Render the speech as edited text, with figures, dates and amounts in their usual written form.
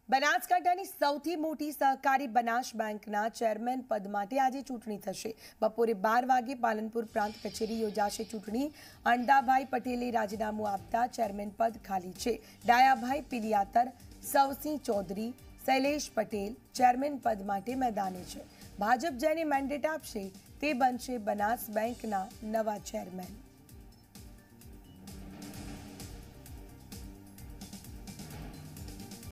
બનાસકાંઠાની સૌથી મોટી સહકારી બનાસ બેંકના ચેરમેન પદ માટે આજે ચૂંટણી થશે। બપોરે 12 વાગે પાલનપુર પ્રાંત કચેરી યોજાશે ચૂંટણી। અંડાભાઈ પટેલે રાજીનામું આપતા ચેરમેન પદ ખાલી છે। ડાયાભાઈ પિલિયાતર, સવસિંહ ચૌધરી, શૈલેષ પટેલ ચેરમેન પદ માટે મેદાને છે। ભાજપ જેને મેન્ડેટ આપશે તે બનશે બનાસ બેંકના નવા ચેરમેન।